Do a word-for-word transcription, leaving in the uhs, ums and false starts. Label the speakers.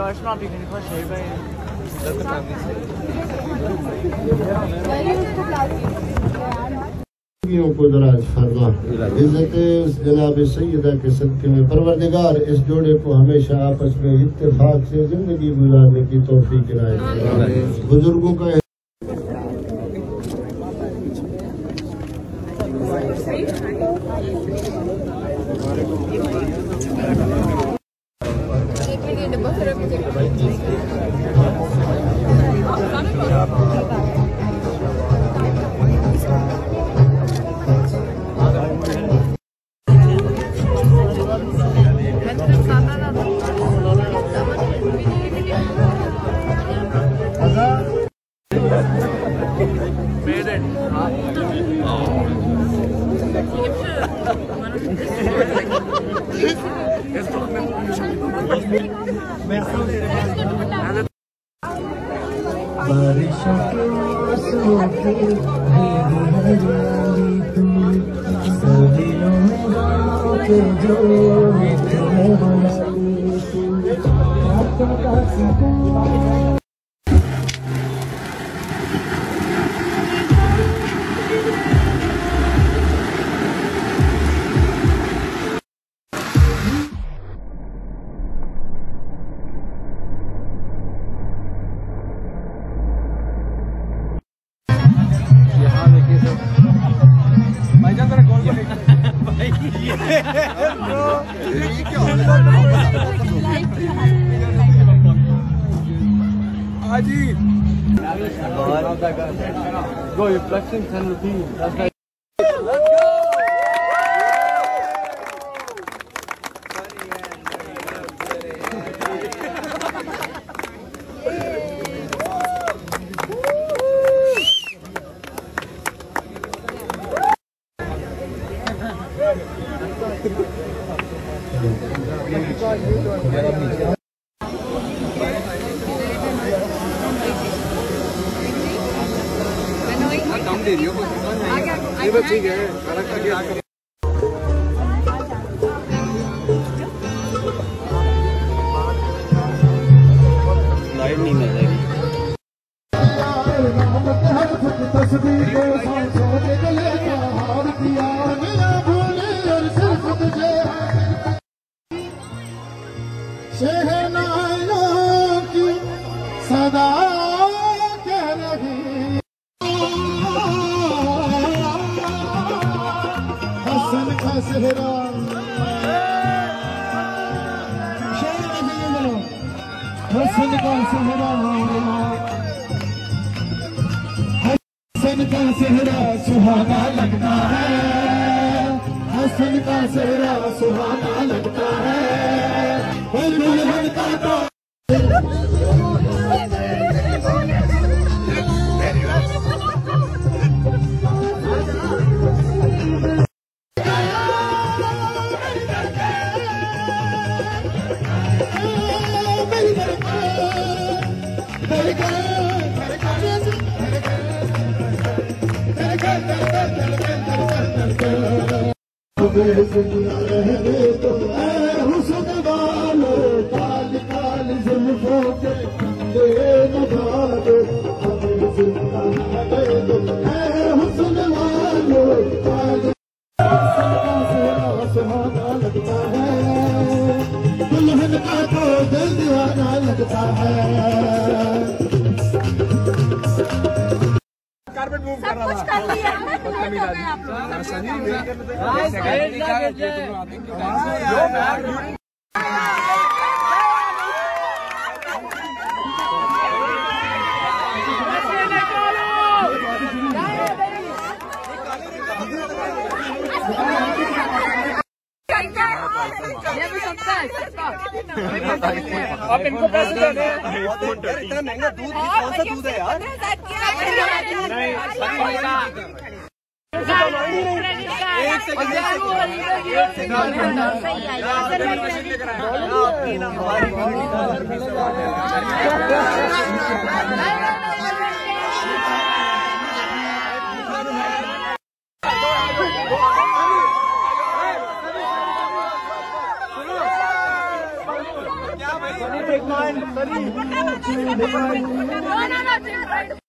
Speaker 1: को दराज फरमा, इज्जत उस जनाब सैयदा के सदके में परवरदिगार इस जोड़े को हमेशा आपस में इत्तेफाक से जिंदगी गुजारने की तौफीक इनायत फरमाए। बुजुर्गों का Go, you're flexing ten rupees. That's right. ठीक है लाइट नहीं मिल रही सदा सेहरा हसन का सेहरा हसन का सेहरा सुहाना लगता है हसन का सेहरा सुहाना लगता है दुल्हन का तो दुल्हन का तो दिल दीवाना लगता है कारपेट मूव कर रहा था कर लिया आप इनको पैसे दे दें। इतना महंगा दूध कौन सा दूध है यार? एक सेकंड
Speaker 2: Take mine, sorry.